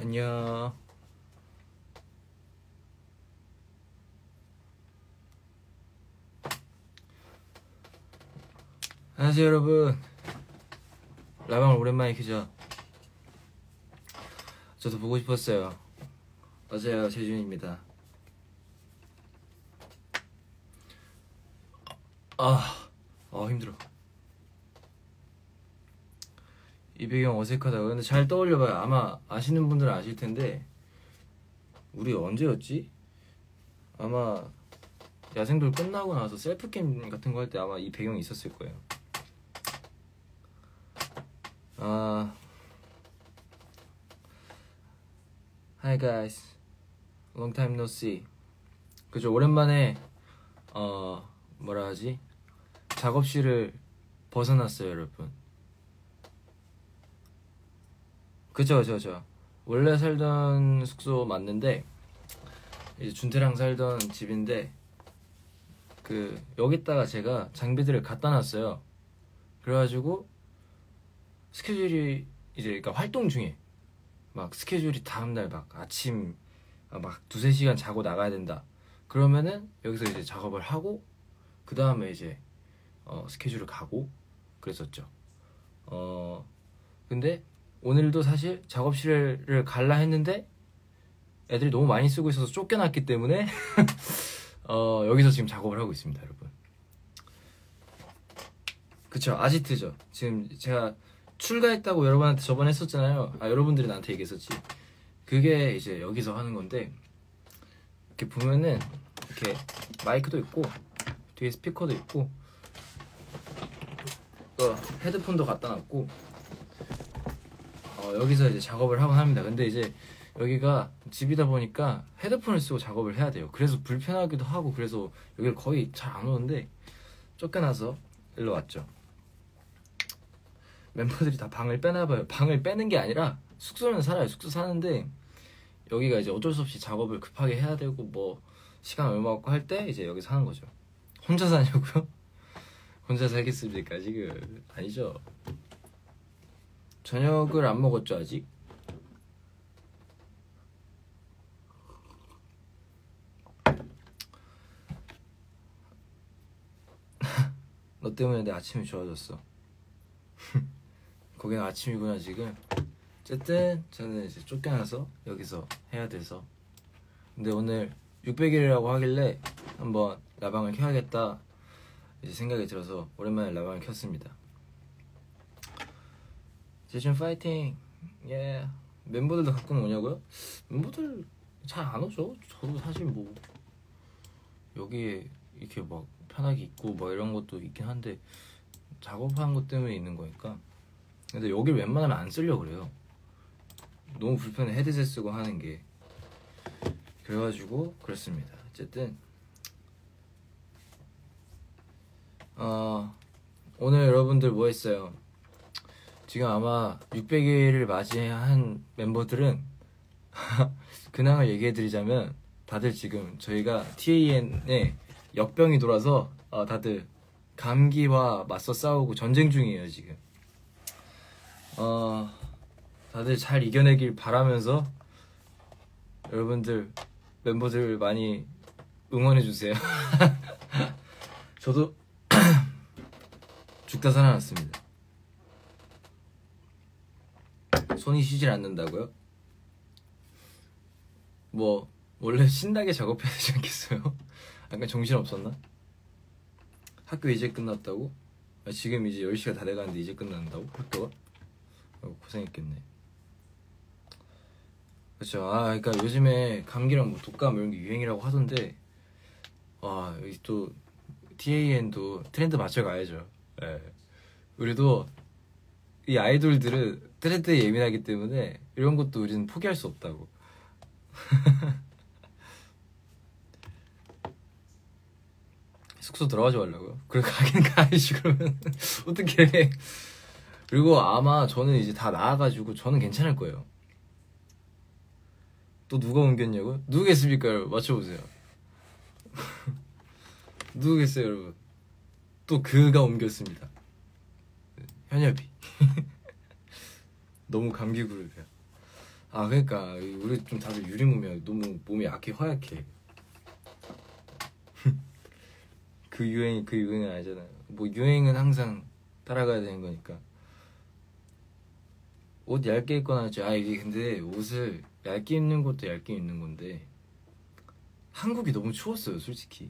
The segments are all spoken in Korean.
안녕. 안녕하세요 여러분. 라방을 오랜만에 켜죠. 저도 보고 싶었어요. 맞아요, 재준입니다. 힘들어. 이 배경 어색하다고. 근데 잘 떠올려봐요. 아마 아시는 분들은 아실 텐데 우리 언제였지? 아마 야생돌 끝나고 나서 셀프 게임 같은 거 할 때 아마 이 배경이 있었을 거예요. Hi guys, long time no see. 그죠, 오랜만에 뭐라 하지? 작업실을 벗어났어요, 여러분. 그죠. 원래 살던 숙소 맞는데 이제 준태랑 살던 집인데 여기다가 제가 장비들을 갖다 놨어요. 그래가지고 스케줄이 이제 그러니까 활동 중에 막 스케줄이 다음날 막 아침 막 2-3시간 자고 나가야 된다. 그러면은 여기서 이제 작업을 하고 그 다음에 이제 스케줄을 가고 그랬었죠. 근데 오늘도 사실 작업실을 갈라 했는데 애들이 너무 많이 쓰고 있어서 쫓겨났기 때문에 여기서 지금 작업을 하고 있습니다, 여러분. 그쵸, 아지트죠. 지금 제가 출가했다고 여러분한테 저번에 했었잖아요. 여러분들이 나한테 얘기했었지. 그게 이제 여기서 하는 건데, 이렇게 보면은 이렇게 마이크도 있고 뒤에 스피커도 있고 헤드폰도 갖다 놨고 여기서 이제 작업을 하곤 합니다. 근데 이제 여기가 집이다 보니까 헤드폰을 쓰고 작업을 해야 돼요. 그래서 불편하기도 하고 그래서 여기를 거의 잘 안 오는데 쫓겨나서 일로 왔죠. 멤버들이 다 방을 빼나봐요. 방을 빼는 게 아니라 숙소는 살아요. 숙소 사는데 여기가 이제 어쩔 수 없이 작업을 급하게 해야 되고 뭐 시간 얼마 없고 할 때 이제 여기 사는 거죠. 혼자 사냐고요? 혼자 살겠습니까 지금? 아니죠. 저녁을 안 먹었죠 아직? 너 때문에 내 아침이 좋아졌어. 거긴 아침이구나 지금. 어쨌든 저는 이제 쫓겨나서 여기서 해야 돼서. 근데 오늘 600일이라고 하길래 한번 라방을 켜야겠다 이제 생각이 들어서 오랜만에 라방을 켰습니다. 재준 파이팅. 예. 멤버들도 가끔 오냐고요? 멤버들 잘 안 오죠. 저도 사실 뭐 여기에 이렇게 막 편하게 있고 뭐 이런 것도 있긴 한데 작업하는 것 때문에 있는 거니까. 근데 여길 웬만하면 안 쓰려고 그래요. 너무 불편해, 헤드셋 쓰고 하는 게. 그래가지고 그렇습니다. 어쨌든 오늘 여러분들 뭐 했어요? 지금 아마 600일을 맞이한 멤버들은 근황을 얘기해드리자면 다들 지금 저희가 TAN에 역병이 돌아서 다들 감기와 맞서 싸우고 전쟁 중이에요 지금. 다들 잘 이겨내길 바라면서 여러분들 멤버들 많이 응원해주세요. 저도 죽다 살아났습니다. 손이 쉬질 않는다고요? 뭐 원래 신나게 작업해야 되지 않겠어요? 약간 정신없었나? 학교 이제 끝났다고? 지금 이제 10시가 다 돼가는데 이제 끝난다고? 학교가? 고생했겠네. 그쵸. 그러니까 요즘에 감기랑 뭐 독감 이런 게 유행이라고 하던데 여기 또 TAN도 트렌드 맞춰가야죠. 예. 우리도 이 아이돌들은 트렌드에 예민하기 때문에 이런 것도 우리는 포기할 수 없다고. 숙소 들어가지 말라고요? 그래 가긴 가야지. 그러면 어떻게 해. 그리고 아마 저는 이제 다 나아가지고 저는 괜찮을 거예요. 또 누가 옮겼냐고요? 누구겠습니까 여러분? 맞춰보세요. 누구겠어요 여러분? 또 그가 옮겼습니다. 현엽이. 너무 감기 그룹이야. 아 그러니까 우리 좀 다들 유리몸이야. 너무 몸이 약해 허약해. 그 유행은 아니잖아요. 뭐 유행은 항상 따라가야 되는 거니까. 옷 얇게 입거나 이게 근데 옷을 얇게 입는 것도 얇게 입는 건데 한국이 너무 추웠어요 솔직히.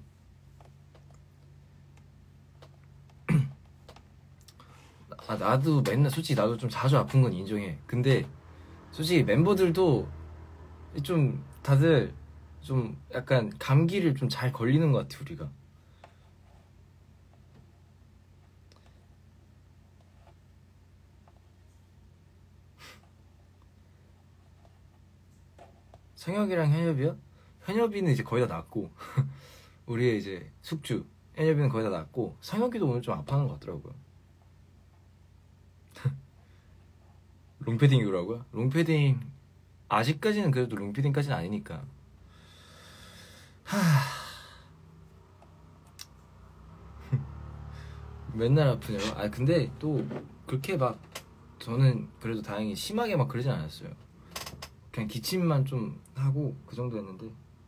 나도 맨날 솔직히 나도 좀 자주 아픈 건 인정해. 근데 솔직히 멤버들도 좀 다들 좀 약간 감기를 좀 잘 걸리는 것 같아 우리가. 성혁이랑 현엽이요? 현엽이는 이제 거의 다 낫고 우리의 이제 숙주 현엽이는 거의 다 낫고 성혁이도 오늘 좀 아파하는 것 같더라고요. 롱패딩 입으라고요? 롱패딩 아직까지는 그래도 롱패딩까지는 아니니까. 맨날 아프네요. 근데 또 그렇게 막 저는 그래도 다행히 심하게 막 그러진 않았어요. 그냥 기침만 좀 하고 그 정도였는데.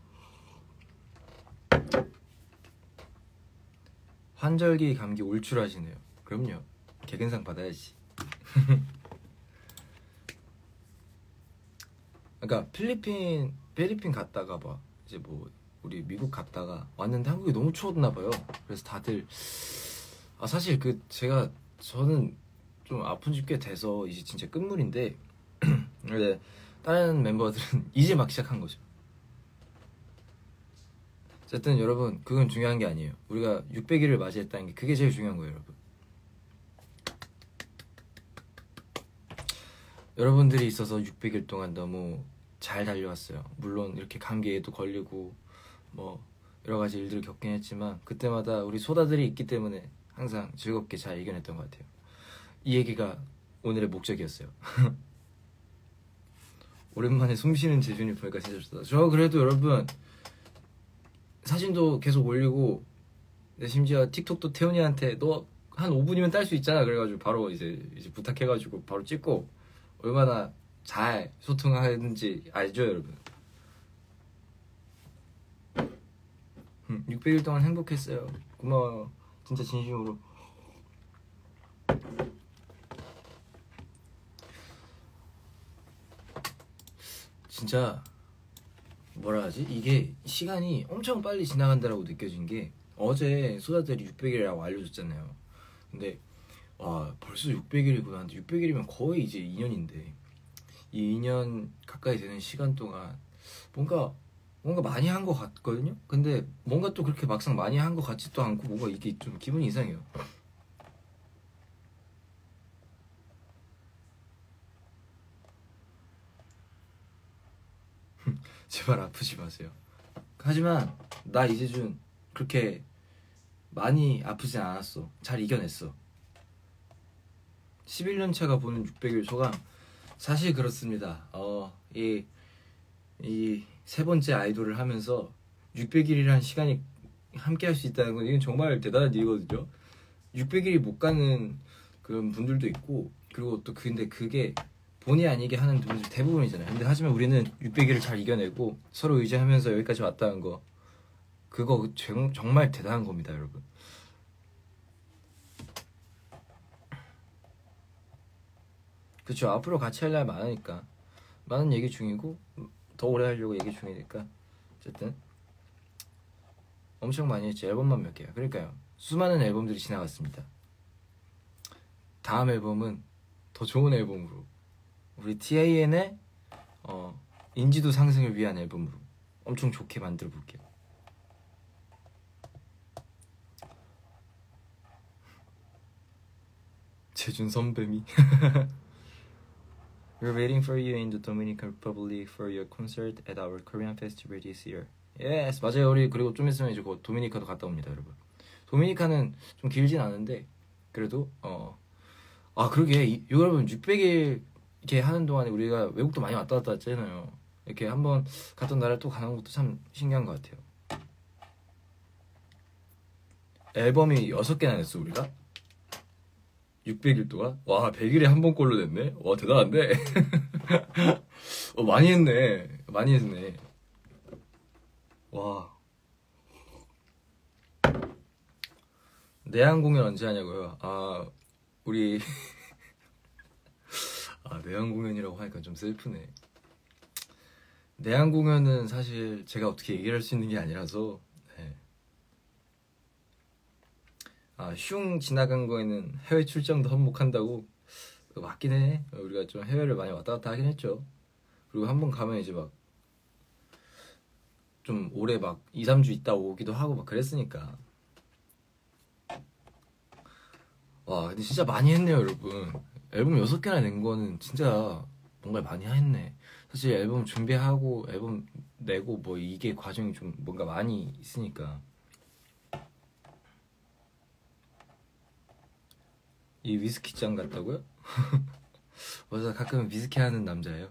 환절기 감기 올출하시네요. 그럼요. 개근상 받아야지. 그러니까 필리핀 갔다가 막 이제 뭐 우리 미국 갔다가 왔는데 한국이 너무 추웠나 봐요. 그래서 다들 사실 저는 좀 아픈 지 꽤 돼서 이제 진짜 끝물인데 근데 다른 멤버들은 이제 막 시작한 거죠. 어쨌든 여러분 그건 중요한 게 아니에요. 우리가 600일을 맞이했다는 게 그게 제일 중요한 거예요 여러분. 여러분들이 있어서 600일 동안 너무 잘 달려왔어요. 물론 이렇게 감기에도 걸리고 뭐 여러 가지 일들을 겪긴 했지만 그때마다 우리 소다들이 있기 때문에 항상 즐겁게 잘 이겨냈던 것 같아요. 이 얘기가 오늘의 목적이었어요. 오랜만에 숨쉬는 재준이 보니까 진짜 좋다. 저 그래도 여러분 사진도 계속 올리고 심지어 틱톡도 태훈이한테 너 한 5분이면 딸 수 있잖아 그래가지고 바로 이제 부탁해가지고 바로 찍고 얼마나 잘 소통하는지 알죠 여러분. 600일 동안 행복했어요. 고마워요 진짜 진심으로. 진짜 뭐라 하지? 이게 시간이 엄청 빨리 지나간다라고 느껴진 게 어제 소다들이 600일이라고 알려줬잖아요. 근데 와 벌써 600일이구나. 근데 600일이면 거의 이제 2년인데 이 2년 가까이 되는 시간 동안 뭔가 많이 한 것 같거든요. 근데 뭔가 또 그렇게 막상 많이 한 것 같지도 않고 뭔가 이게 좀 기분이 이상해요. 제발 아프지 마세요. 하지만 나 이재준 그렇게 많이 아프진 않았어. 잘 이겨냈어. 11년 차가 보는 600일 소감. 사실 그렇습니다. 이 세 번째 아이돌을 하면서 600일이라는 시간이 함께 할 수 있다는 건 이건 정말 대단한 일이거든요. 600일이 못 가는 그런 분들도 있고 그리고 또 근데 그게 본의 아니게 하는 분들 대부분이잖아요. 근데 하지만 우리는 600일을 잘 이겨내고 서로 의지하면서 여기까지 왔다는 거 그거 정말 대단한 겁니다 여러분. 그쵸. 앞으로 같이 할 날 많으니까 많은 얘기 중이고 더 오래 하려고 얘기 중이니까 어쨌든 엄청 많이 했지. 앨범만 몇 개야. 그러니까요 수많은 앨범들이 지나갔습니다. 다음 앨범은 더 좋은 앨범으로 우리 TAN의 인지도 상승을 위한 앨범으로 엄청 좋게 만들어 볼게요. 재준 선배미. We're waiting for you in the Dominican Republic for your concert at our Korean festival this year. Yes, 맞아요. 우리 그리고 좀 있으면 이제 곧 도미니카도 갔다 옵니다, 여러분. 도미니카는 좀 길진 않은데 그래도 그러게 여러분 600일 이렇게 하는 동안에 우리가 외국도 많이 왔다 갔다 했잖아요. 이렇게 한번 갔던 나라를 또 가는 것도 참 신기한 것 같아요. 앨범이 6개나 냈어 우리가? 600일 동안? 와, 100일에 한 번꼴로 됐네? 와, 대단한데? 많이 했네. 많이 했네. 와. 내한 공연 언제 하냐고요? 아, 우리. 아, 내한 공연이라고 하니까 좀 슬프네. 내한 공연은 사실 제가 어떻게 얘기할 수 있는 게 아니라서. 네. 아, 슝 지나간 거에는 해외 출장도 한몫한다고. 맞긴 해. 우리가 좀 해외를 많이 왔다 갔다 하긴 했죠. 그리고 한 번 가면 이제 막 좀 오래 막 2, 3주 있다 오기도 하고 막 그랬으니까. 와, 근데 진짜 많이 했네요, 여러분. 앨범 6개나 낸 거는 진짜 뭔가 많이 했네. 사실 앨범 준비하고 앨범 내고 뭐 이게 과정이 좀 뭔가 많이 있으니까. 이 위스키잔 같다고요? 맞아, 가끔 위스키 하는 남자예요.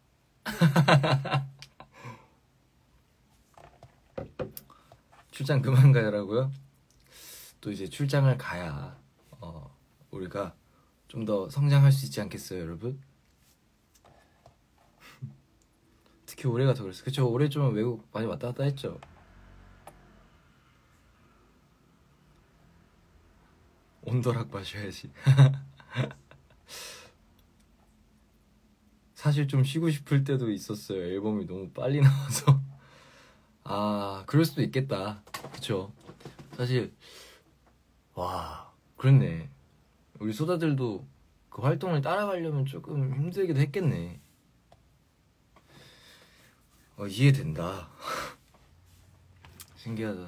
출장 그만 가라고요? 또 이제 출장을 가야 우리가 좀 더 성장할 수 있지 않겠어요, 여러분? 특히 올해가 더 그랬어. 그쵸? 올해 좀 외국 많이 왔다 갔다 했죠. 온도락 마셔야지. 사실 좀 쉬고 싶을 때도 있었어요. 앨범이 너무 빨리 나와서. 아, 그럴 수도 있겠다. 그쵸? 사실 와, 그렇네. 우리 소다들도 그 활동을 따라가려면 조금 힘들기도 했겠네. 이해된다. 신기하다.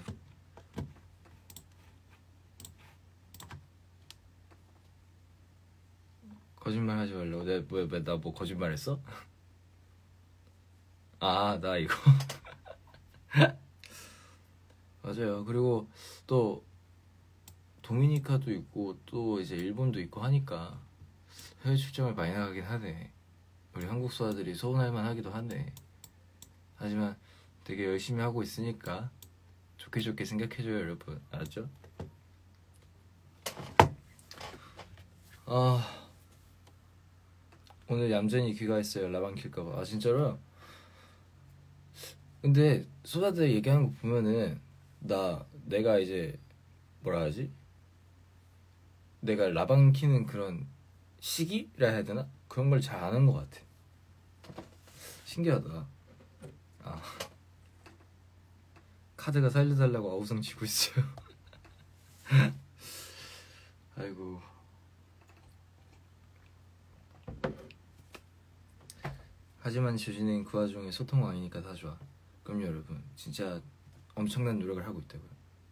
거짓말 하지 말라고. 내가 나 뭐 거짓말 했어? 아, 나 이거. 맞아요. 그리고 또 도미니카도 있고 또 이제 일본도 있고 하니까 해외 출장을 많이 나가긴 하네. 우리 한국 소아들이 서운할 만하기도 하네. 하지만 되게 열심히 하고 있으니까 좋게 좋게 생각해줘요, 여러분. 알았죠? 아, 오늘 얌전히 귀가했어요. 라방 킬까봐. 아, 진짜로? 근데 소다들 얘기하는 거 보면은 내가 이제 뭐라 하지? 내가 라방 키는 그런 시기라 해야 되나? 그런 걸 잘 아는 것 같아. 신기하다. 아, 카드가 살려달라고 아우성 치고 있어요. 아이고. 하지만 주진이는 그 와중에 소통 왕이니까 다 좋아. 그럼 여러분, 진짜 엄청난 노력을 하고 있다고요.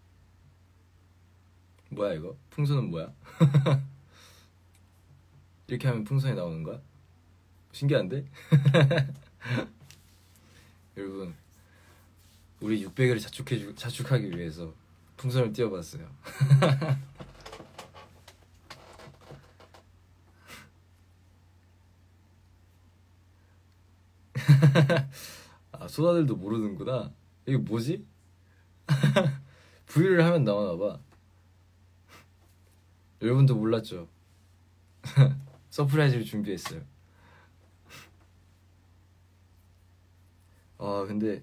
뭐야 이거? 풍선은 뭐야? 이렇게 하면 풍선이 나오는 거야? 신기한데? 여러분, 우리 600을 자축하기 위해서 풍선을 띄워봤어요. 아, 소다들도 모르는구나. 이게 뭐지? V를 하면 나오나봐. 여러분도 몰랐죠? 서프라이즈를 준비했어요. 아, 근데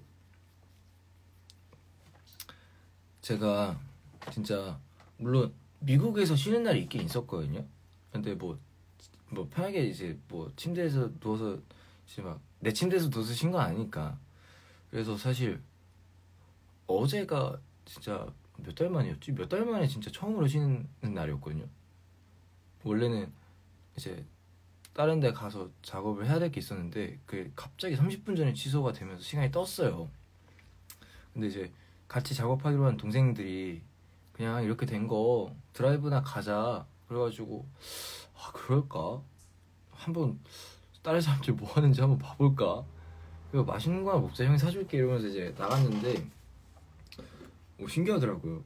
제가 진짜 물론 미국에서 쉬는 날이 있긴 있었거든요. 근데 뭐 편하게 이제 뭐 침대에서 누워서 이제 막 내 침대에서 누워서 쉰 건 아니니까. 그래서 사실 어제가 진짜 몇 달 만이었지? 몇 달 만에 진짜 처음으로 쉬는 날이었거든요. 원래는 이제 다른 데 가서 작업을 해야 될 게 있었는데 그게 갑자기 30분 전에 취소가 되면서 시간이 떴어요. 근데 이제 같이 작업하기로 한 동생들이 그냥 이렇게 된 거 드라이브나 가자 그래가지고 아, 그럴까? 한번 다른 사람들 뭐 하는지 한번 봐볼까? 그리고 맛있는 거 하나 먹자, 형이 사줄게 이러면서 이제 나갔는데 신기하더라고요.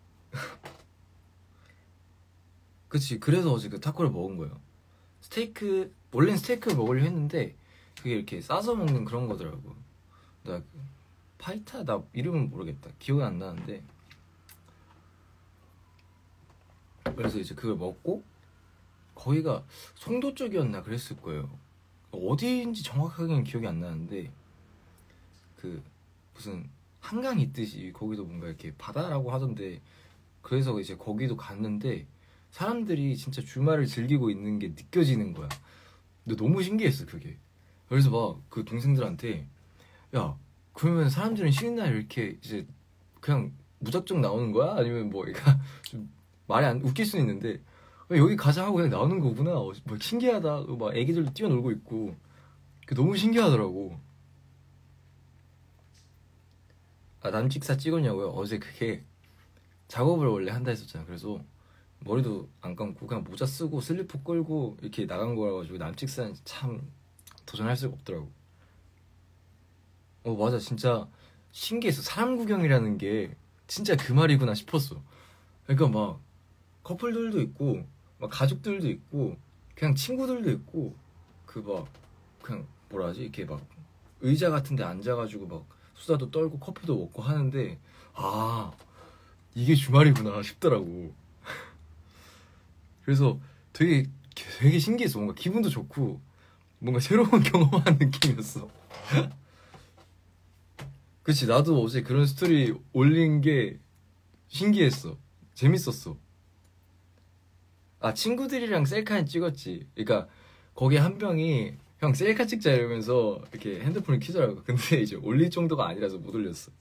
그치, 그래서 어제 그 타코를 먹은 거예요. 원래는 스테이크를 먹으려 했는데 그게 이렇게 싸서 먹는 그런 거더라고. 나 파이타, 나 이름은 모르겠다, 기억이 안 나는데. 그래서 이제 그걸 먹고 거기가 송도 쪽이었나 그랬을 거예요. 어디인지 정확하게는 기억이 안 나는데 그 무슨 한강 있듯이 거기도 뭔가 이렇게 바다라고 하던데, 그래서 이제 거기도 갔는데 사람들이 진짜 주말을 즐기고 있는 게 느껴지는 거야. 근데 너무 신기했어 그게. 그래서 막 그 동생들한테 야 그러면 사람들은 쉬는 날 이렇게 이제 그냥 무작정 나오는 거야? 아니면 뭐 그러니까 좀 말이 안 웃길 수는 있는데 여기 가자 하고 그냥 나오는 거구나. 뭐 신기하다. 막 애기들도 뛰어놀고 있고 너무 신기하더라고. 아 남직사 찍었냐고요? 어제 그게 작업을 원래 한다 했었잖아. 그래서 머리도 안 감고 그냥 모자 쓰고 슬리퍼 끌고 이렇게 나간 거라 가지고 남직사는 참 도전할 수가 없더라고. 맞아 진짜 신기했어. 사람 구경이라는 게 진짜 그 말이구나 싶었어. 그러니까 막 커플들도 있고 막 가족들도 있고 그냥 친구들도 있고 그 막 그냥 뭐라 하지 이렇게 막 의자 같은 데 앉아가지고 막 수다도 떨고 커피도 먹고 하는데 아 이게 주말이구나 싶더라고. 그래서 되게 신기했어. 뭔가 기분도 좋고 뭔가 새로운 경험한 느낌이었어. 그치 나도 어제 그런 스토리 올린 게 신기했어. 재밌었어. 아 친구들이랑 셀카는 찍었지. 그러니까 거기 한 명이 형 셀카 찍자 이러면서 이렇게 핸드폰을 켜더라고. 근데 이제 올릴 정도가 아니라서 못 올렸어.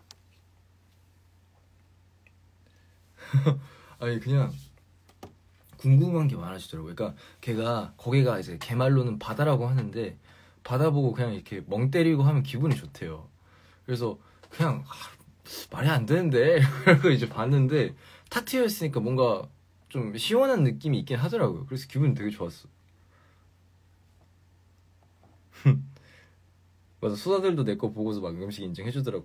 아니 그냥 궁금한 게 많아지더라고. 그러니까 걔가 거기가 이제 걔 말로는 바다라고 하는데 바다 보고 그냥 이렇게 멍 때리고 하면 기분이 좋대요. 그래서 그냥 말이 안 되는데 이러고 이제 봤는데 탁 트여 있으니까 뭔가 좀 시원한 느낌이 있긴 하더라고요. 그래서 기분이 되게 좋았어. 맞아 수다들도 내 거 보고서 막 음식 인증해주더라고.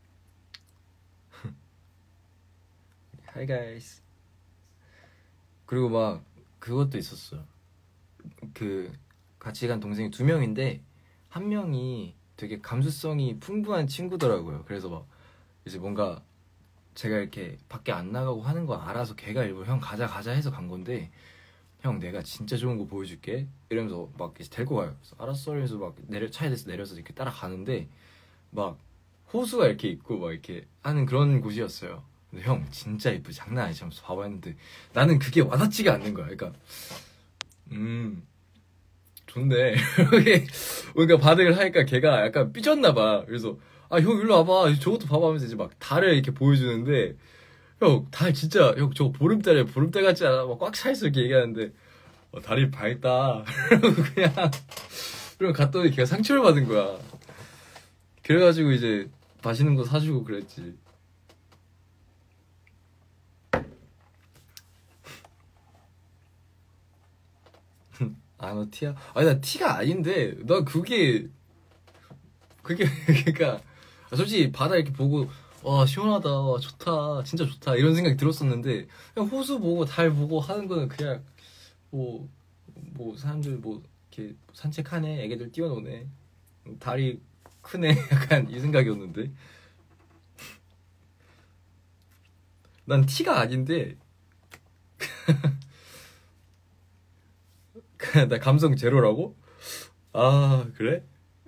Hi guys. 그리고 막 그것도 있었어. 그 같이 간 동생이 2명인데 한 명이 되게 감수성이 풍부한 친구더라고요. 그래서 막 이제 뭔가 제가 이렇게 밖에 안 나가고 하는 거 알아서 걔가 일부러 형 가자 가자 해서 간 건데 형 내가 진짜 좋은 거 보여줄게 이러면서 막 이제 데리고 가요. 그래서 알았어 이러면서 막 차에 내려서 이렇게 따라가는데 막 호수가 이렇게 있고 막 이렇게 하는 그런 곳이었어요. 근데 형 진짜 이쁘지 장난 아니지 하면서 봐봐 했는데 나는 그게 와닿지가 않는 거야. 그러니까 좋네. 그러니까 반응을 하니까 걔가 약간 삐졌나 봐. 그래서 아 형 일로 와봐 저것도 봐봐 하면서 이제 막 달을 이렇게 보여주는데 형 달 진짜 형 저거 보름달이야 보름달 같지 않아? 막 꽉 차있어 이렇게 얘기하는데 달이 밝다. 그러고 그냥 그럼 갔더니 걔가 상처를 받은 거야. 그래가지고 이제 맛있는 거 사주고 그랬지. 아 너 티야? 아니 나 티가 아닌데 나 그게 그러니까 솔직히 바다 이렇게 보고 와 시원하다 와 좋다 진짜 좋다 이런 생각이 들었었는데 그냥 호수 보고 달 보고 하는 거는 그냥 뭐 사람들 뭐 이렇게 산책하네 애기들 뛰어노네 달이 크네 약간 이 생각이었는데 난 티가 아닌데 나 감성 제로라고? 아 그래?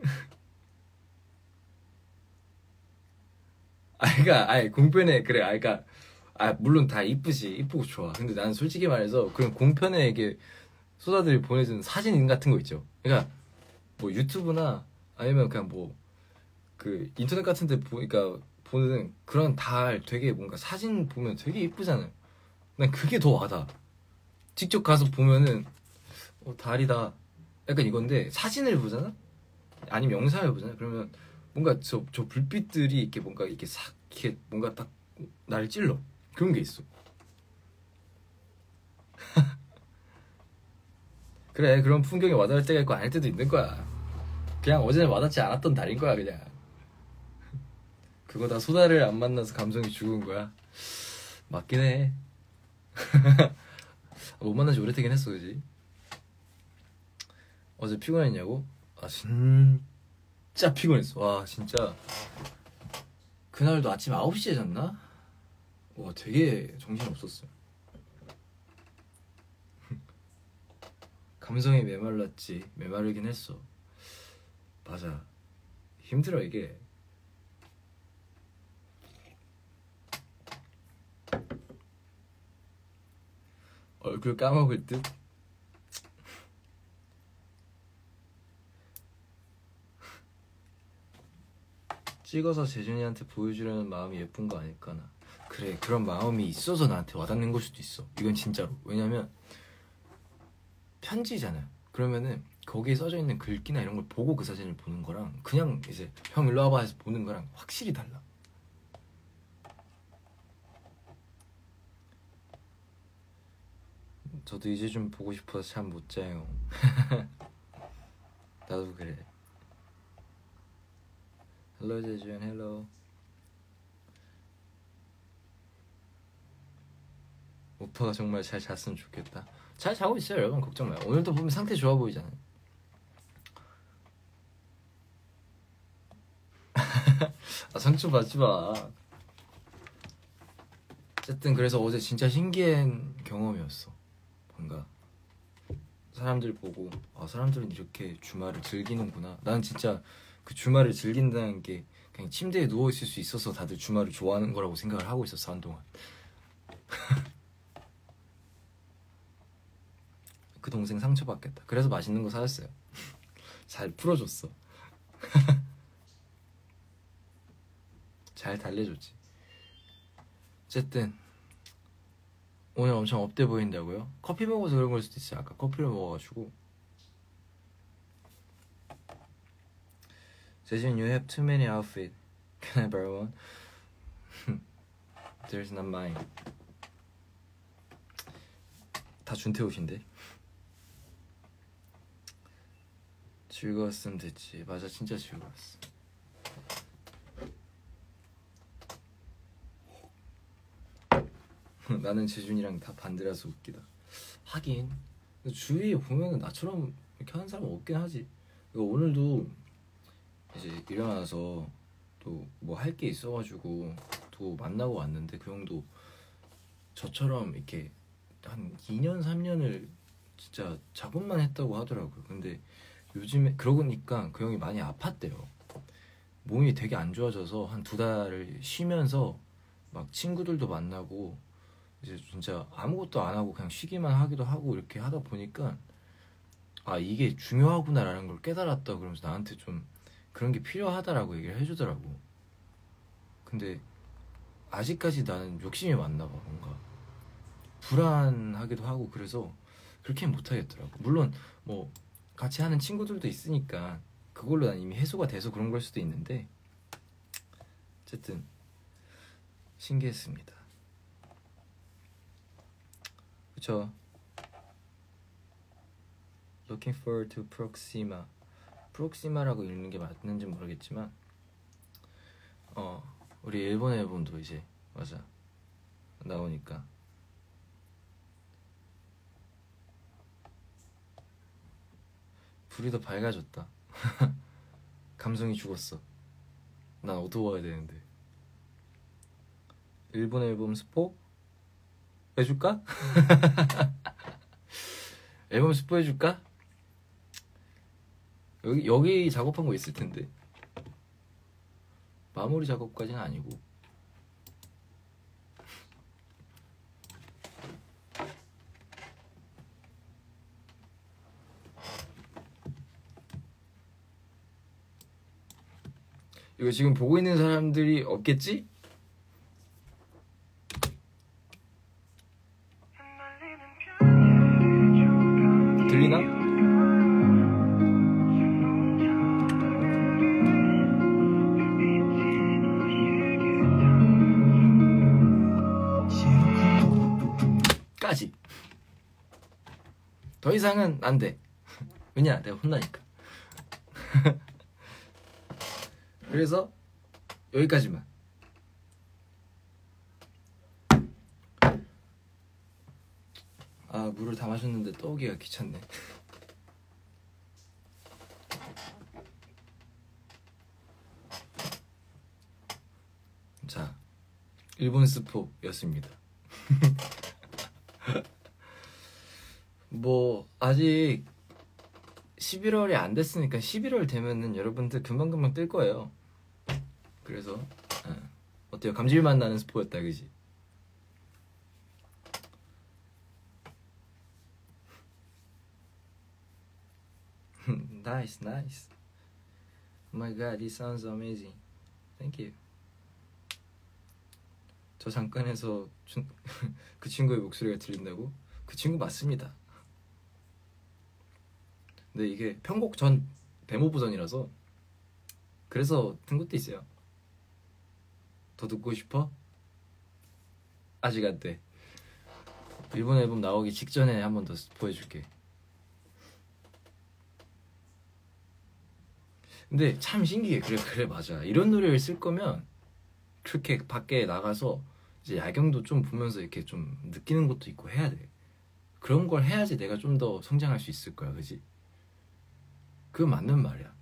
그러니까 아니 공편에 그래 그러니까 물론 다 이쁘지 이쁘고 좋아. 근데 나는 솔직히 말해서 그런 공편에 이게 소다들이 보내주는 사진 같은 거 있죠. 그러니까 뭐 유튜브나 아니면 그냥 뭐 그 인터넷 같은 데 보니까 보는 그런 달 되게 뭔가 사진 보면 되게 이쁘잖아요. 난 그게 더 와닿아. 직접 가서 보면은 달이다 약간 이건데 사진을 보잖아? 아니면 영상을 보잖아? 그러면 뭔가 저 불빛들이 이렇게 뭔가 이렇게 싹 이렇게 뭔가 딱 나를 찔러. 그런 게 있어. 그래 그런 풍경이 와닿을 때가 있고 아닐 때도 있는 거야. 그냥 어제는 와닿지 않았던 달인 거야 그냥. 그거 다 소다를 안 만나서 감성이 죽은 거야. 맞긴 해. 못 만난 지 오래되긴 했어 그지? 어제 피곤했냐고? 아 진짜 피곤했어. 와 진짜 그날도 아침 9시에 잤나? 와 되게 정신없었어. 감성이 메말랐지. 메마르긴 했어. 맞아. 힘들어 이게. 얼굴 까먹을 듯. 찍어서 재준이한테 보여주려는 마음이 예쁜 거 아닐까나. 그래, 그런 마음이 있어서 나한테 와닿는 걸 수도 있어. 이건 진짜로. 왜냐면 편지잖아요. 그러면은 거기에 써져 있는 글귀나 이런 걸 보고 그 사진을 보는 거랑 그냥 이제 형 일로 와봐 해서 보는 거랑 확실히 달라. 저도 이제 좀 보고 싶어서 잠 못 자요. 나도 그래. 헬로 재준, 헬로. 오빠가 정말 잘 잤으면 좋겠다. 잘 자고 있어요 여러분, 걱정 마요. 오늘도 보면 상태 좋아 보이잖아요. 아, 상처받지 마. 어쨌든 그래서 어제 진짜 신기한 경험이었어. 뭔가 사람들 보고 사람들은 이렇게 주말을 즐기는구나. 난 진짜 그 주말을 즐긴다는 게 그냥 침대에 누워있을 수 있어서 다들 주말을 좋아하는 거라고 생각을 하고 있었어 한동안. 그 동생 상처받겠다. 그래서 맛있는 거 사줬어요. 잘 풀어줬어. 잘 달래줬지. 어쨌든 오늘 엄청 업돼 보인다고요? 커피 먹어서 그런 걸 수도 있어요. 아까 커피를 먹어가지고. 재진, you have too many outfits. Can I borrow one? There's not mine. 다 준태 옷인데. 즐거웠으면 됐지. 맞아, 진짜 즐거웠어. 나는 재준이랑 다 반대라서 웃기다. 하긴 주위에 보면은 나처럼 이렇게 하는 사람 없긴 하지. 오늘도 이제 일어나서 또 뭐 할 게 있어가지고 또 만나고 왔는데 그 형도 저처럼 이렇게 한 2년 3년을 진짜 작업만 했다고 하더라고요. 근데 요즘에 그러니까 그 형이 많이 아팠대요. 몸이 되게 안 좋아져서 한 2달을 쉬면서 막 친구들도 만나고 이제 진짜 아무것도 안 하고 그냥 쉬기만 하기도 하고 이렇게 하다 보니까 아, 이게 중요하구나라는 걸 깨달았다. 그러면서 나한테 좀 그런 게 필요하다라고 얘기를 해주더라고. 근데 아직까지 나는 욕심이 많나 봐. 뭔가 불안하기도 하고 그래서 그렇게 못하겠더라고. 물론 뭐 같이 하는 친구들도 있으니까 그걸로 난 이미 해소가 돼서 그런 걸 수도 있는데 어쨌든 신기했습니다. 그쵸? Looking forward to Proxima. 프록시마라고 읽는 게 맞는지 모르겠지만 우리 일본 앨범도 이제 맞아 나오니까 불이 더 밝아졌다. 감성이 죽었어. 난 어두워야 되는데. 일본 앨범 스포 해줄까? 앨범 스포 해줄까? 여기 작업한 거 있을 텐데. 마무리 작업까지는 아니고. 이거 지금 보고 있는 사람들이 없겠지? 들리나? 까지. 더 이상은 안 돼. 왜냐? 내가 혼나니까. 그래서 여기까지만. 아, 물을 다 마셨는데 떠오기가 귀찮네. 자, 일본 스포였습니다. 뭐 아직 11월이 안 됐으니까 11월 되면은 여러분들 금방금방 뜰 거예요. 그래서 어때요? 감질맛 나는 스포였다, 그지? Nice, nice. Oh my god, this sounds amazing. Thank you. 저 잠깐에서 그 친구의 목소리가 들린다고? 그 친구 맞습니다. 근데 이게 편곡 전 데모 버전이라서 그래서 든 것도 있어요. 더 듣고 싶어? 아직 안 돼. 일본 앨범 나오기 직전에 한 번 더 보여줄게. 근데 참 신기해. 그래 맞아. 이런 노래를 쓸 거면 그렇게 밖에 나가서 이제 야경도 좀 보면서 이렇게 좀 느끼는 것도 있고 해야 돼. 그런 걸 해야지 내가 좀 더 성장할 수 있을 거야, 그지? 그건 맞는 말이야.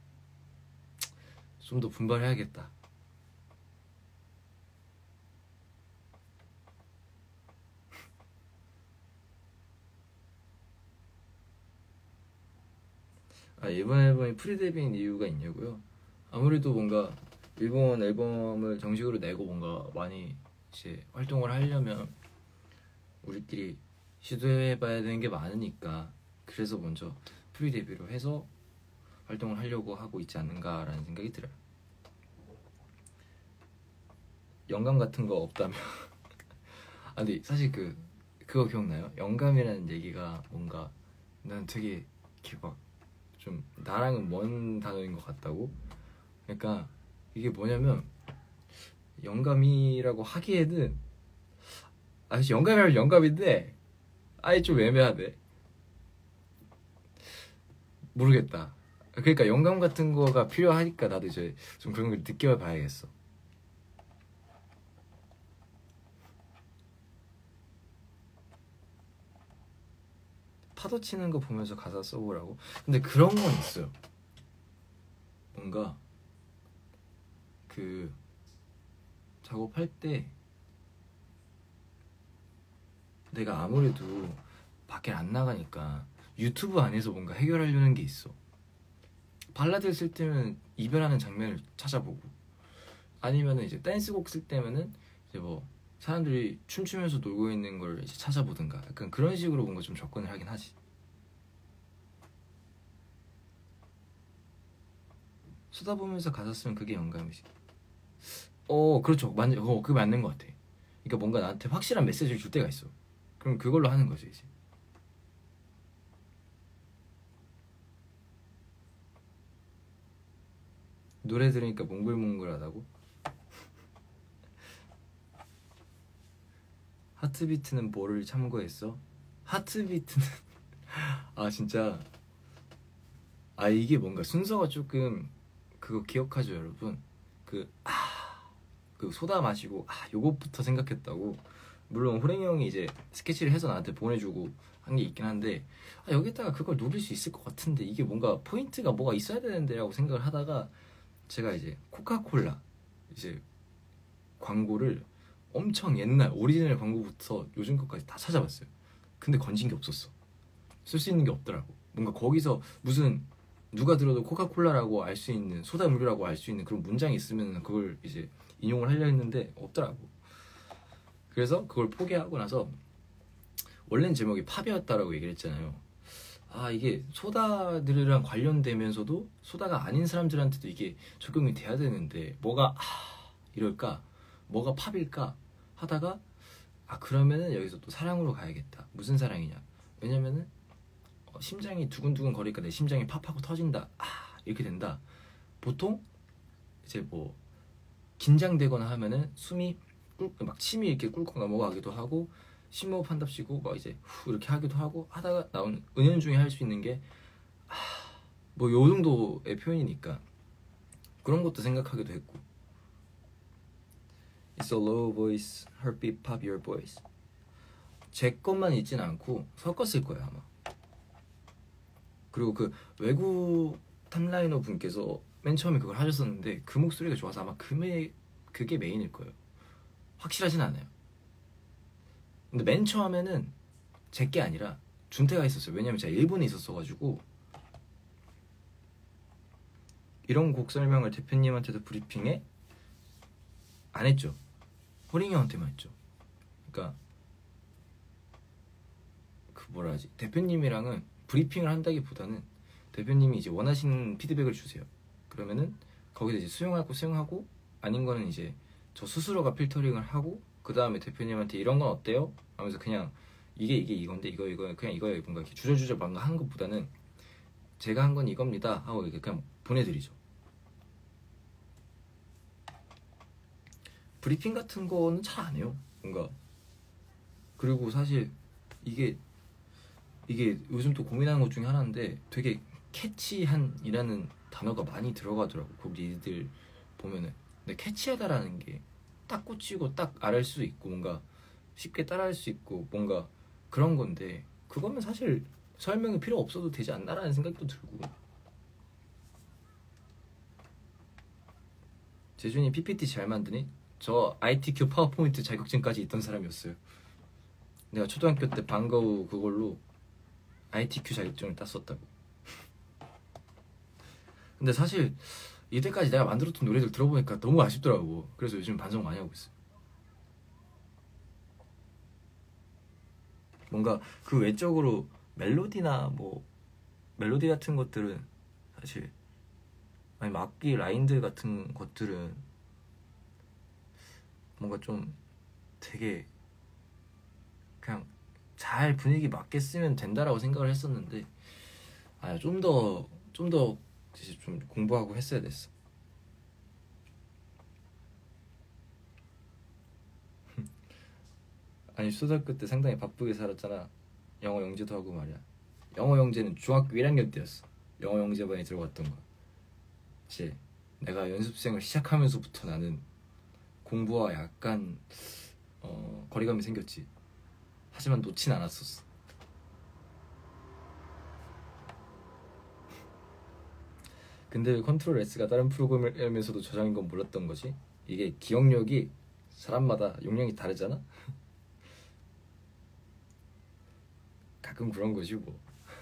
좀 더 분발해야겠다. 이번 앨범이 프리데뷔인 이유가 있냐고요? 아무래도 뭔가 일본 앨범을 정식으로 내고 뭔가 많이 이제 활동을 하려면 우리끼리 시도해봐야 되는 게 많으니까 그래서 먼저 프리데뷔로 해서 활동을 하려고 하고 있지 않는가라는 생각이 들어요. 영감 같은 거 없다면 근데 사실 그거 기억나요? 영감이라는 얘기가 뭔가 난 되게 이렇게 막 좀 나랑은 먼 단어인 것 같다고. 그러니까 이게 뭐냐면 영감이라고 하기에는 사실 영감이라면 영감인데 아예 좀 애매하네. 모르겠다. 그러니까 영감 같은 거가 필요하니까 나도 이제 좀 그런 걸 느껴봐야겠어. 파도 치는 거 보면서 가사 써보라고? 근데 그런 건 있어요. 뭔가 그 작업할 때 내가 아무래도 밖에 안 나가니까 유튜브 안에서 뭔가 해결하려는 게 있어. 발라드 쓸 때면 이별하는 장면을 찾아보고, 아니면은 이제 댄스곡 쓸 때면은 이제 뭐 사람들이 춤추면서 놀고 있는 걸 이제 찾아보든가 약간 그런 식으로 뭔가 좀 접근을 하긴 하지. 쳐다보면서 가사 쓰면 그게 영감이지. 그렇죠. 그게 맞는 것 같아. 그러니까 뭔가 나한테 확실한 메시지를 줄 때가 있어. 그럼 그걸로 하는 거지 이제. 노래 들으니까 몽글몽글하다고? 하트비트는 뭐를 참고했어? 하트비트는 진짜 이게 뭔가 순서가 조금 그거 기억하죠 여러분? 그 소다 마시고 요것부터 생각했다고. 물론 호랭이 형이 이제 스케치를 해서 나한테 보내주고 한 게 있긴 한데 여기다가 그걸 노릴 수 있을 것 같은데 이게 뭔가 포인트가 뭐가 있어야 되는데 라고 생각을 하다가 제가 이제 코카콜라 이제 광고를 엄청 옛날 오리지널 광고부터 요즘 것까지 다 찾아봤어요. 근데 건진 게 없었어. 쓸 수 있는 게 없더라고. 뭔가 거기서 무슨 누가 들어도 코카콜라라고 알 수 있는 소다 음료라고 알 수 있는 그런 문장이 있으면 그걸 이제 인용을 하려 했는데 없더라고. 그래서 그걸 포기하고 나서 원래는 제목이 팝이었다라고 얘기를 했잖아요. 이게 소다들이랑 관련되면서도 소다가 아닌 사람들한테도 이게 적용이 돼야 되는데 뭐가 이럴까? 뭐가 팝일까? 하다가 그러면은 여기서 또 사랑으로 가야겠다. 무슨 사랑이냐? 왜냐면은 심장이 두근두근 거리니까 내 심장이 팝하고 터진다. 이렇게 된다. 보통 이제 뭐 긴장되거나 하면은 숨이 막 침이 이렇게 꿀꺽 넘어가기도 하고 심호흡 한답시고 막 이제 후 이렇게 하기도 하고 하다가 나온 은연중에 할 수 있는 게 뭐 요 정도의 표현이니까 그런 것도 생각하기도 했고. It's a low voice, heartbeat, pop your voice. 제 것만 있진 않고 섞었을 거예요 아마. 그리고 그 외국 탑라이너 분께서 맨 처음에 그걸 하셨었는데 그 목소리가 좋아서 아마 그게 메인일 거예요. 확실하진 않아요. 근데 맨 처음에는 제게 아니라 준태가 있었어요. 왜냐면 제가 일본에 있었어가지고 이런 곡 설명을 대표님한테도 브리핑에 안 했죠. 호링이 형한테만 했죠. 그러니까 그 뭐라 하지, 대표님이랑은 브리핑을 한다기보다는 대표님이 이제 원하시는 피드백을 주세요. 그러면은 거기서 이제 수용할 거 수용하고, 아닌 거는 이제 저 스스로가 필터링을 하고, 그 다음에 대표님한테 이런 건 어때요? 하면서 그냥 이게 이건데 이거 그냥 이거에 뭔가 이렇게 주저주저 뭔가 하는 것보다는 제가 한 건 이겁니다 하고 이렇게 그냥 보내드리죠. 브리핑 같은 거는 잘 안 해요. 뭔가. 그리고 사실 이게 요즘 또 고민하는 것 중에 하나인데, 되게 캐치한이라는 단어가 많이 들어가더라고, 곡 리들 보면은. 근데 캐치하다라는 게 딱 꽂히고 딱 알을 수 있고 뭔가 쉽게 따라할 수 있고 뭔가 그런 건데, 그거면 사실 설명이 필요 없어도 되지 않나라는 생각도 들고. 재준이 PPT 잘 만드니? 저 ITQ 파워포인트 자격증까지 있던 사람이었어요. 내가 초등학교 때 방과후 그걸로 ITQ 자격증을 땄었다고. 근데 사실 이때까지 내가 만들었던 노래들 들어보니까 너무 아쉽더라고. 그래서 요즘 반성 많이 하고 있어. 뭔가 그 외적으로 멜로디나 뭐 멜로디 같은 것들은 사실, 아니 악기 라인들 같은 것들은 뭔가 좀 되게 그냥 잘 분위기 맞게 쓰면 된다라고 생각을 했었는데, 좀 더 이제 좀 공부하고 했어야 됐어. 아니 초등학교 때 상당히 바쁘게 살았잖아. 영어 영재도 하고 말이야. 영어 영재는 중학교 1학년 때였어. 영어 영재반에 들어갔던 거. 이제 내가 연습생을 시작하면서부터 나는 공부와 약간 거리감이 생겼지. 하지만 놓진 않았었어. 근데 왜 컨트롤 S가 다른 프로그램에서도 저장인 건 몰랐던 거지? 이게 기억력이 사람마다 용량이 다르잖아? 가끔 그런 거지 뭐.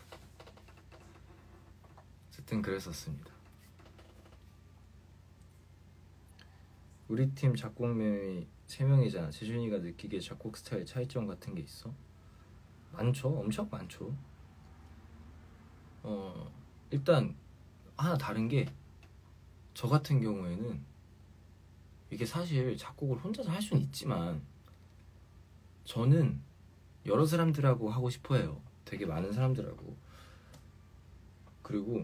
어쨌든 그랬었습니다. 우리 팀 작곡명이 3명이잖아. 재준이가 느끼기에 작곡 스타일 차이점 같은 게 있어? 많죠? 엄청 많죠. 일단 하나 다른 게, 저 같은 경우에는 이게 사실 작곡을 혼자서 할 수는 있지만 저는 여러 사람들하고 하고 싶어 해요. 되게 많은 사람들하고. 그리고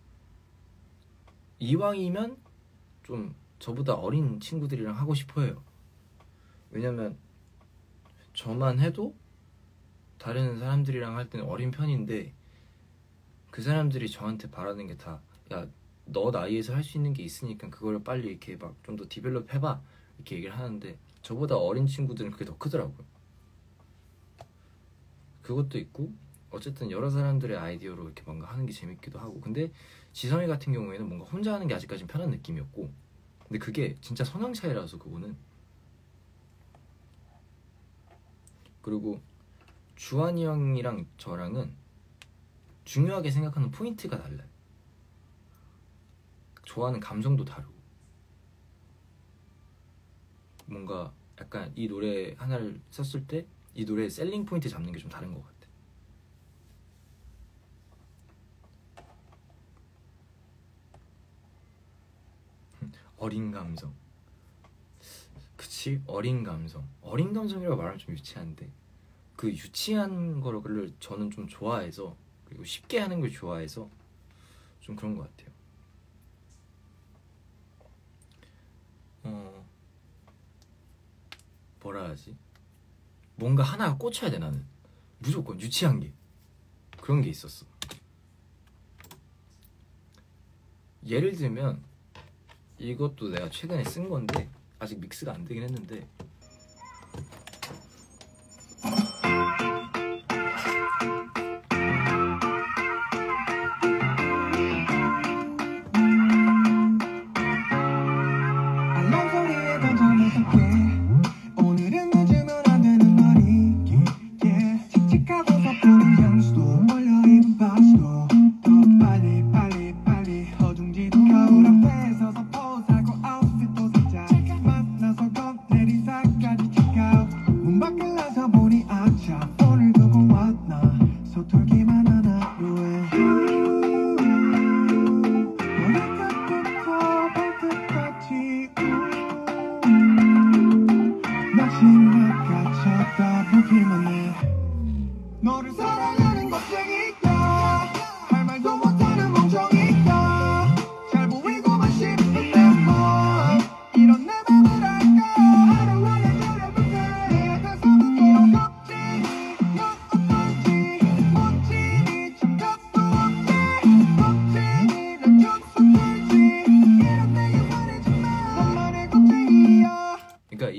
이왕이면 좀 저보다 어린 친구들이랑 하고 싶어 해요. 왜냐면 저만 해도 다른 사람들이랑 할 때는 어린 편인데, 그 사람들이 저한테 바라는 게 다, 야, 너 나이에서 할 수 있는 게 있으니까 그걸 빨리 이렇게 막 좀 더 디벨롭 해봐, 이렇게 얘기를 하는데, 저보다 어린 친구들은 그게 더 크더라고요. 그것도 있고, 어쨌든 여러 사람들의 아이디어로 이렇게 뭔가 하는 게 재밌기도 하고. 근데 지성이 같은 경우에는 뭔가 혼자 하는 게 아직까지는 편한 느낌이었고, 근데 그게 진짜 성향 차이라서 그거는. 그리고 주한이 형이랑 저랑은 중요하게 생각하는 포인트가 달라요. 좋아하는 감성도 다르고, 뭔가 약간 이 노래 하나를 썼을 때 이 노래의 셀링 포인트 잡는 게 좀 다른 것 같아. 어린 감성. 그치? 어린 감성. 어린 감성이라고 말하면 좀 유치한데, 그 유치한 거를 저는 좀 좋아해서, 그리고 쉽게 하는 걸 좋아해서 좀 그런 것 같아요. 뭐라 하지? 뭔가 하나가 꽂혀야 돼. 나는 무조건 유치한 게, 그런 게 있었어. 예를 들면 이것도 내가 최근에 쓴 건데 아직 믹스가 안 되긴 했는데,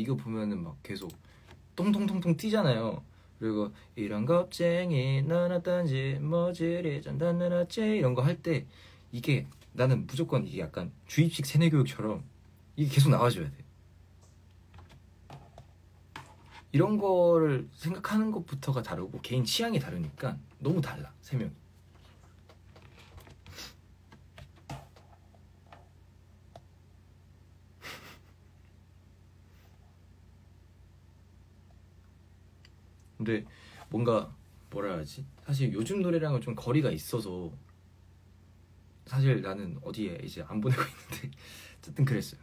이거 보면은 막 계속 통통통통 뛰잖아요. 그리고 이런 겁쟁이 넌 어떤지 뭐지리 전단나나지 이런 거 할 때 이게 나는 무조건 이게 약간 주입식 세뇌교육처럼 이게 계속 나와줘야 돼. 이런 거를 생각하는 것부터가 다르고 개인 취향이 다르니까 너무 달라 세 명이. 근데 뭔가 뭐라 하지? 사실 요즘 노래랑은 좀 거리가 있어서 사실 나는 어디에 이제 안 보내고 있는데 어쨌든 그랬어요.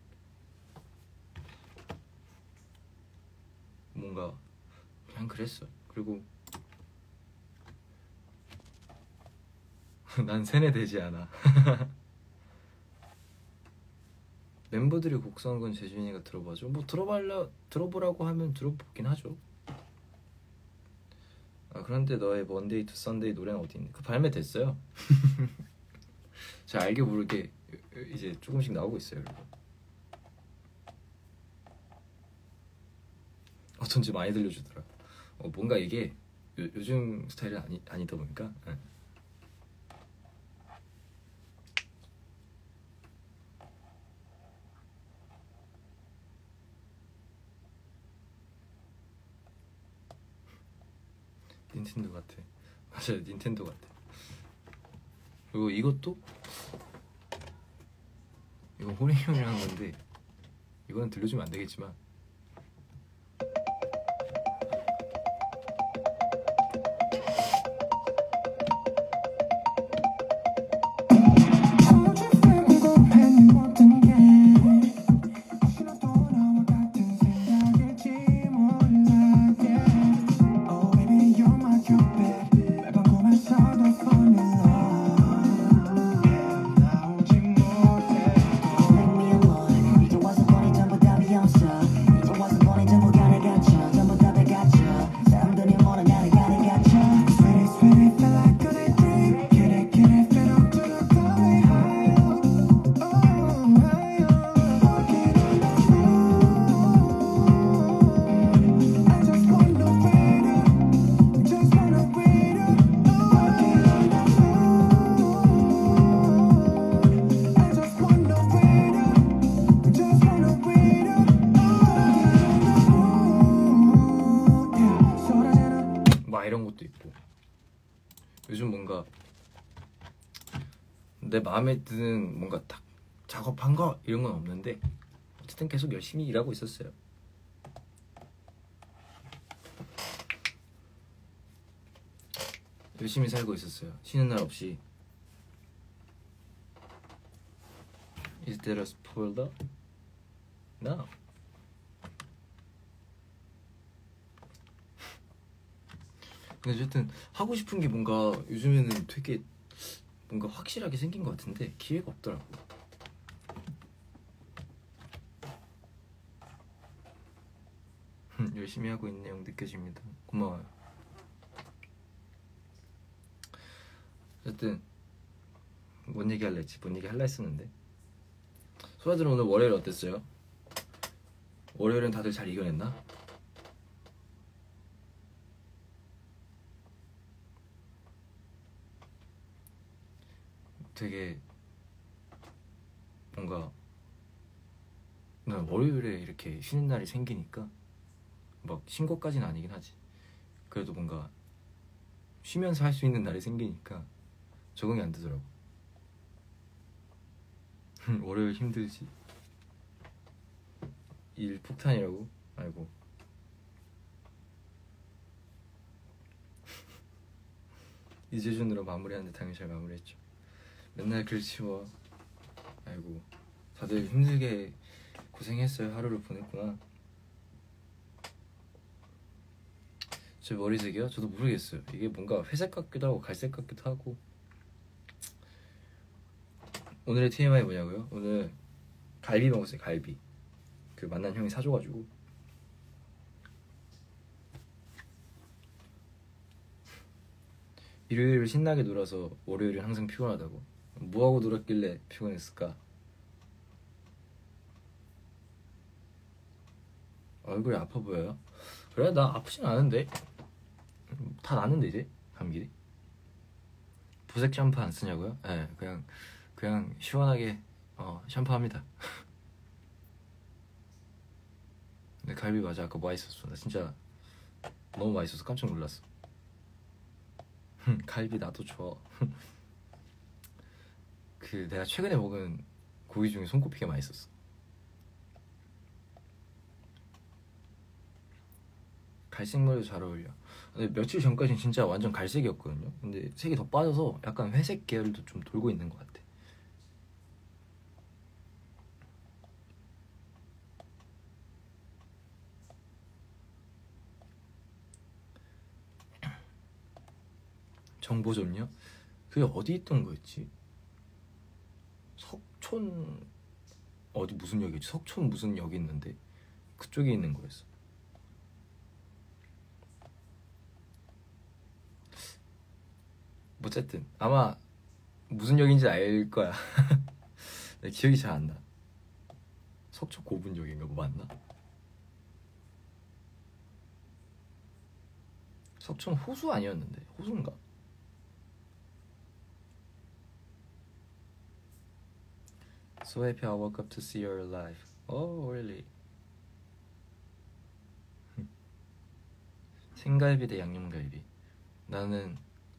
뭔가 그냥 그랬어. 그리고 난 세뇌되지 않아. 멤버들이 곡 써는 건 재준이가 들어봐줘. 뭐 들어보라고 하면 들어보긴 하죠. 아 그런데 너의 먼데이 투 썬데이 노래는 어디 있니? 그 발매됐어요. 제가 알게 모르게 이제 조금씩 나오고 있어요, 여러분. 어쩐지 많이 들려주더라. 뭔가 이게 요즘 스타일은 아니다 보니까. 네. 닌텐도 같아. 맞아요, 닌텐도 같아. 그리고 이것도 이거 호랭이 형이랑 한 건데 이거는 들려주면 안 되겠지만 이런 것도 있고 요즘 뭔가 내 마음에 드는 뭔가 딱 작업한 거 이런 건 없는데 어쨌든 계속 열심히 일하고 있었어요. 열심히 살고 있었어요. 쉬는 날 없이. Is there a spoiler? No. 근데 어쨌든 하고 싶은 게 뭔가 요즘에는 되게 뭔가 확실하게 생긴 것 같은데 기회가 없더라고. 열심히 하고 있는 내용 느껴집니다. 고마워요. 어쨌든 뭔 얘기 할래 했지? 뭔 얘기 할라 했었는데 소아들은 오늘 월요일 어땠어요? 월요일은 다들 잘 이겨냈나? 되게 뭔가 난 월요일에 이렇게 쉬는 날이 생기니까 막 신고까지는 아니긴 하지. 그래도 뭔가 쉬면서 할 수 있는 날이 생기니까 적응이 안 되더라고. 월요일 힘들지. 일 폭탄이라고? 아이고. 이재준으로 마무리하는데 당연히 잘 마무리했죠. 맨날 글 치워. 아이고 다들 힘들게 고생했어요. 하루를 보냈구나. 제 머리색이요? 저도 모르겠어요. 이게 뭔가 회색 같기도 하고 갈색 같기도 하고. 오늘의 TMI 뭐냐고요? 오늘 갈비 먹었어요. 갈비. 그 만난 형이 사줘가지고. 일요일을 신나게 놀아서 월요일은 항상 피곤하다고. 뭐하고 놀았길래 피곤했을까? 얼굴이 아파 보여요? 그래? 나 아프진 않은데. 다 나는데 이제 감기. 보색 샴푸 안 쓰냐고요? 네, 그냥 시원하게 샴푸합니다. 근데 갈비 맞아. 아까 맛있었어. 나 진짜 너무 맛있어서 깜짝 놀랐어. 갈비 나도 좋아. 그 내가 최근에 먹은 고기 중에 손꼽히게 맛있었어. 갈색머리도 잘 어울려. 근데 며칠 전까지는 진짜 완전 갈색이었거든요. 근데 색이 더 빠져서 약간 회색 계열도 좀 돌고 있는 것 같아. 정보 좀요? 그게 어디 있던 거였지? 석촌 어디 무슨 역이지? 석촌 무슨 역이 있는데 그쪽에 있는 거였어. 어쨌든 아마 무슨 역인지 알 거야. 내 기억이 잘 안 나. 석촌 고분역인가 뭐 맞나? 석촌 호수 아니었는데 호수인가? So happy I woke up to see you're alive. Oh really? 생갈비 대 양념갈비. 나는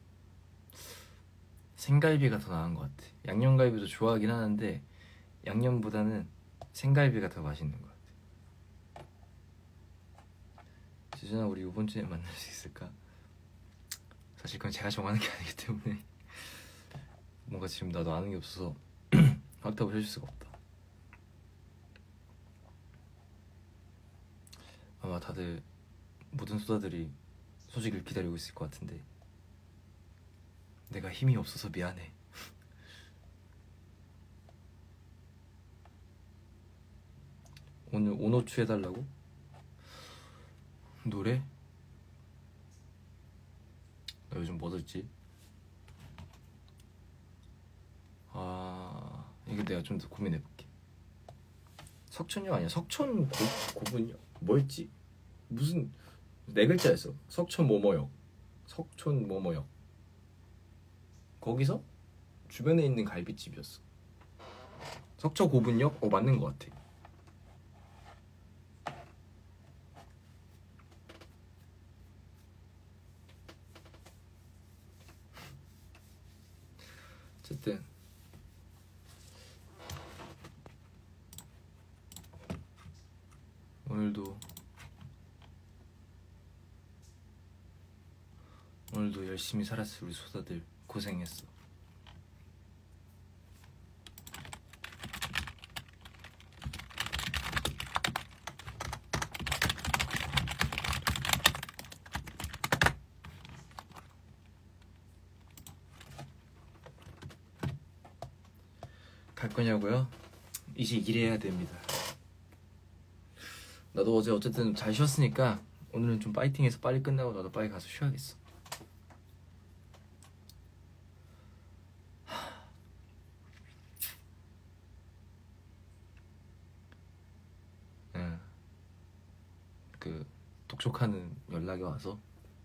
생갈비가 더 나은 것 같아. 양념갈비도 좋아하긴 하는데 양념보다는 생갈비가 더 맛있는 것 같아. 지준아 우리 이번 주에 만날 수 있을까? 사실 그건 제가 정하는 게 아니기 때문에 뭔가 지금 나도 아는 게 없어서 확답을 해줄 수가 없다. 아마 다들 모든 소다들이 소식을 기다리고 있을 것 같은데 내가 힘이 없어서 미안해. 오늘 오노추 해달라고? 노래? 나 요즘 뭐 듣지? 이게 내가 좀 더 고민해볼게. 석촌역 아니야? 석촌 고분역? 뭐였지? 무슨 네 글자였어. 석촌 뭐뭐역. 석촌 뭐뭐역. 거기서 주변에 있는 갈비집이었어. 석촌 고분역? 맞는 것 같아. 어쨌든 오늘도 열심히 살았어. 우리 소다들 고생했어. 갈 거냐고요? 이제 일해야 됩니다. 나도 어제 어쨌든 잘 쉬었으니까 오늘은 좀 파이팅해서 빨리 끝나고 나도 빨리 가서 쉬어야겠어. 그 독촉하는 연락이 와서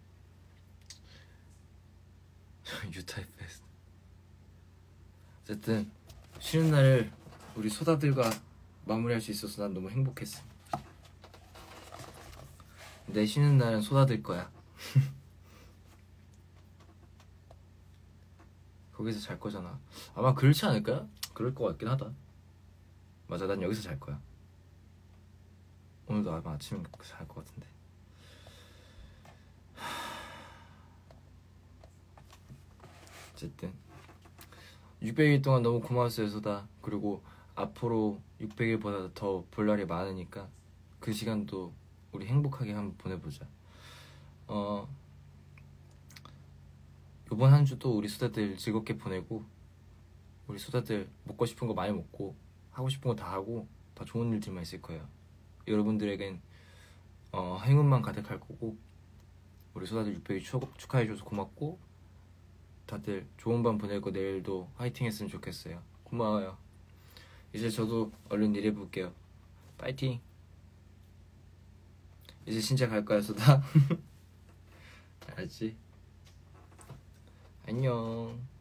유타입 페스트. 어쨌든 쉬는 날을 우리 소다들과 마무리할 수 있어서 난 너무 행복했어. 내 쉬는 날은 소다들 거야. 거기서 잘 거잖아. 아마 그렇지 않을까요? 그럴 것 같긴 하다. 맞아, 난 여기서 잘 거야. 오늘도 아마 아침에 잘 것 같은데. 어쨌든 600일 동안 너무 고마웠어요, 소다. 그리고 앞으로 600일보다 더 볼 날이 많으니까 그 시간도 우리 행복하게 한번 보내보자. 이번 한 주도 우리 소다들 즐겁게 보내고 우리 소다들 먹고 싶은 거 많이 먹고 하고 싶은 거 다 하고 더 좋은 일들만 있을 거예요. 여러분들에겐 행운만 가득할 거고 우리 소다들 600일 축하해줘서 고맙고 다들 좋은 밤 보내고 내일도 화이팅 했으면 좋겠어요. 고마워요. 이제 저도 얼른 일해볼게요. 파이팅! 이제 진짜 갈 거야 수다. 알았지? 안녕.